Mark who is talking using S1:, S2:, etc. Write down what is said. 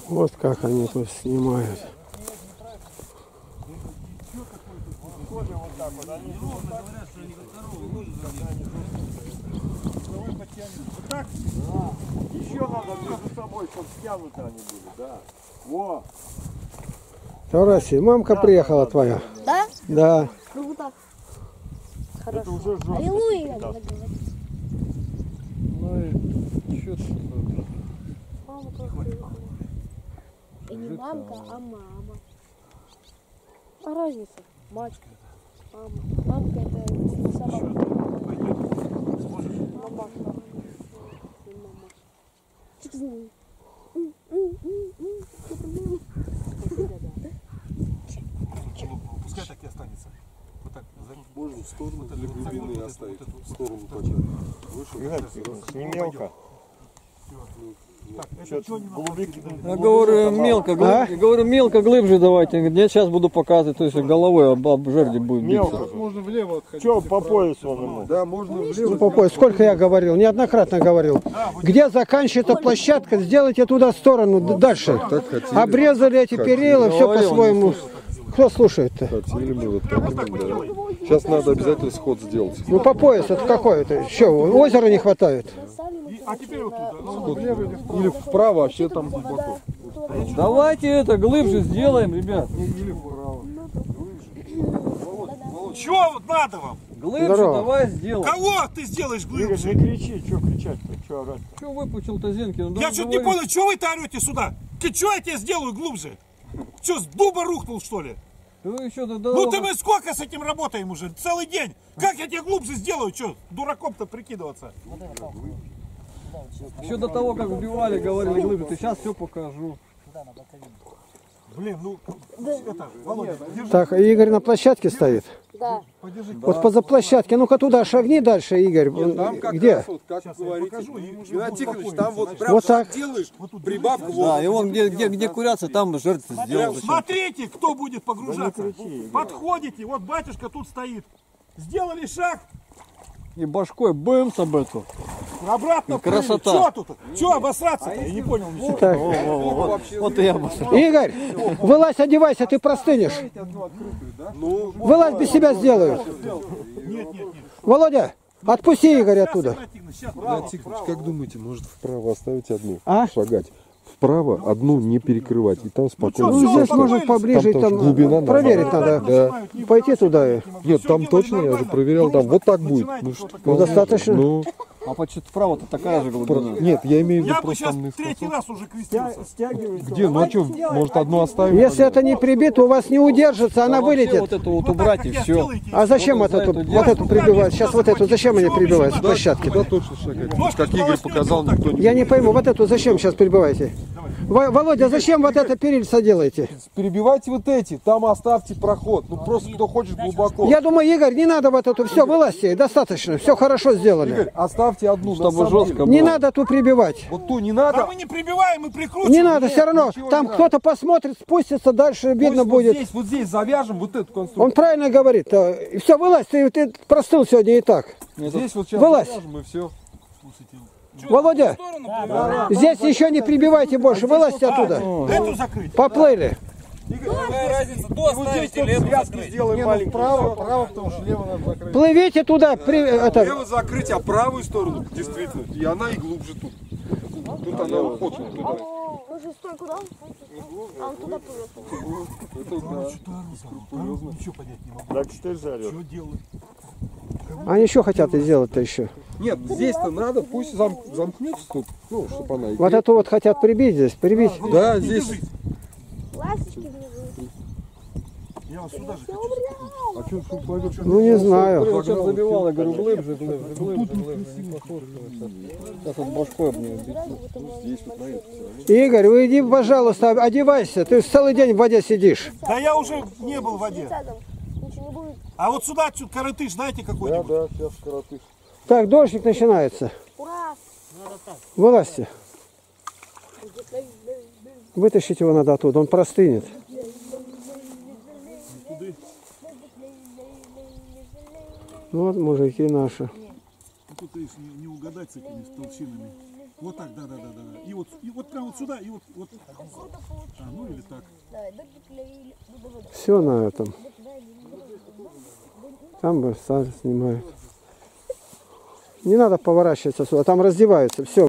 S1: Вот как они тут снимают.
S2: Вот так? Да. Еще надо между собой, чтобы стянуты они были, да. Во!
S1: Тараси, мамка приехала твоя.
S3: Да?
S1: Да.
S3: Круто.
S2: Это
S3: Хорошо.
S2: уже жестко.
S3: Аллилуйя, надо говорить.
S4: Ну и что ты?
S3: Мама как приехала. И не мамка, а мама. А разница? Мать. Мама. Мамка это собака. Мама.
S2: Пускай так и останется. Вот так.
S5: Можно в сторону для глубины оставить. В сторону почему. Выше.
S2: Не мелко. Так, это что глубики?
S4: Я говорю, мелко глубже давайте. Я сейчас буду показывать, то есть головой об жерди будет биться.
S5: Можно влево отходить.
S2: Что по поясу он ему?
S5: Да, можно влево.
S1: Ну, по поясу. Сколько я говорил, неоднократно говорил. Где заканчивается площадка, сделайте туда сторону, дальше. Обрезали эти перила, все по-своему. Кто слушает-то?
S5: Хотели мы вот так именно, да. Сейчас надо обязательно сход сделать.
S1: Ну по поясу, это какое-то? Что, озера не хватает?
S2: А теперь вот туда.
S5: Или вправо, вообще там глубоко.
S4: Давайте это глубже сделаем, ребят.
S2: Чего вот надо вам?
S4: Глубже
S1: Здорово.
S4: давай сделаем.
S2: Кого ты сделаешь глубже?
S5: Не кричи, что кричать-то, что орать?
S4: Что выпучил-то Зенки? Ну,
S2: Я что-то не понял, что вы-то орете сюда? Ты что я тебе сделаю глубже? Что, с дуба рухнул, что ли?
S4: Вы еще
S2: Ну ты мы сколько с этим работаем уже? Целый день. Как я тебе глубже сделаю? Что, дураком-то прикидываться?
S4: Еще до того, как вбивали, говорили глубже. Ты сейчас все покажу.
S2: Блин, ну, это, Володя, держи.
S1: Так, Игорь на площадке стоит.
S3: Да.
S1: Вот поза площадки. Ну-ка туда шагни дальше, Игорь.
S5: Там как
S1: Где?
S5: раз вот, как говорите,
S2: покажу, и уже
S5: Геннадий
S2: буду
S5: Тихонович,
S2: спокойно.
S5: там вот прям
S1: Вот так.
S5: делаешь прибавку.
S4: Да, и вон где курятся, там жертвы сделал.
S2: Смотрите, кто будет погружаться. Подходите, вот батюшка тут стоит. Сделали шаг,
S4: И башкой бэмс об эту.
S2: обратно прыгнули.
S4: красота.
S2: Что тут? Что обосраться? Я не понял ничего.
S1: Так.
S4: Вот и я обосрал.
S1: Игорь, вылазь, одевайся, ты простынешь. Вылазь, без себя сделаю.
S2: Нет, нет, нет.
S1: Володя, отпусти Игоря оттуда.
S2: Сейчас,
S5: Геннадий Тихонович, как думаете, может вправо оставить одну?
S1: А?
S5: Шагать. Вправо одну не перекрывать. И там спокойно.
S1: Ну, здесь
S5: сделать.
S1: может поближе,
S5: Там
S1: там,
S5: тоже глубина
S1: проверить надо.
S5: Да.
S1: Пойти туда.
S5: Нет, там точно, я уже проверял, там вот так будет. Ну, что,
S1: Ну, достаточно.
S5: Ну,
S4: А почти вправо-то такая же глубина.
S5: нет, я имею в виду
S2: Я бы
S5: просто
S2: сейчас
S5: там на
S2: третий раз уже крестился.
S5: Где? Ну а что, может одну оставить?
S1: Если это не прибито, у вас не удержится, она
S4: Вообще
S1: вылетит.
S4: вот эту вот убрать и все.
S1: А зачем вот эту прибивать? Сейчас вот эту, зачем они прибивают с площадки?
S5: Туда точно шагать. Как Игорь показал, никто не...
S1: Я не пойму, вот эту зачем сейчас прибиваете? Володя, зачем вот это перильца делаете?
S5: Перебивайте вот эти, там оставьте проход. Ну просто кто хочет глубоко.
S1: Я думаю, Игорь, не надо вот эту, все, вылазьте, достаточно, все хорошо сделали.
S5: Игорь, оставьте одну, на
S4: Чтобы
S5: самом
S4: жестко
S5: деле.
S1: Не надо ту прибивать.
S5: Вот ту не
S2: А
S5: надо.
S2: мы не прибиваем, мы прикручиваем.
S1: Не надо, все равно,
S5: ничего
S1: там
S5: не надо.
S1: кто-то посмотрит, спустится, дальше видно
S5: Пусть
S1: будет.
S5: Вот здесь завяжем вот эту конструкцию.
S1: Он правильно говорит. Все, вылазь, ты простыл сегодня и так.
S5: Здесь вот сейчас
S1: Вылазь.
S5: завяжем и все.
S1: Володя, здесь еще не прибивайте больше, вылазьте оттуда.
S2: Эту закрыть.
S1: Поплыли.
S6: Какая разница, то оставить или эту закрыть?
S5: Сделаем маленький. Право, потому что лево надо закрыть.
S1: Плывите туда,
S5: Лево закрыть, а правую сторону, действительно. И она и глубже тут. Тут она уходит туда.
S3: Ну же, стой, куда? А он туда плывет.
S2: Ничего понять не могу.
S5: Так что же орёт?
S2: Что делают?
S1: Они еще хотят сделать-то еще.
S5: Нет, здесь-то надо, пусть замкнется тут. Ну, чтобы она...
S1: Вот эту вот хотят прибить здесь, прибить.
S5: Да, здесь...
S3: Ласточки внизу.
S2: Я вот сюда же хочу.
S5: А что тут кладет?
S1: Ну не знаю.
S4: Я сейчас забивал, я говорю, глубже. Не похож. Сейчас вот башкой об нее бить.
S5: Здесь вот на это.
S1: Игорь, уйди, пожалуйста, одевайся. Ты целый день в воде сидишь.
S2: Да я уже не был в воде.
S3: Рядом. Ничего не будет.
S2: А вот сюда отсюда коротыш, знаете какой-нибудь?
S5: Да, сейчас коротыш.
S1: Так, дождик начинается.
S3: Ура!
S1: Вылазьте. Вытащить его надо оттуда, он простынет. Вот мужики наши.
S2: Тут не угадать с этими толщинами.
S7: Вот так, да. И вот прям вот сюда, и вот. Ну или так.
S1: Все на этом. Там бы сами снимают. Не надо поворачиваться сюда, там раздеваются, все.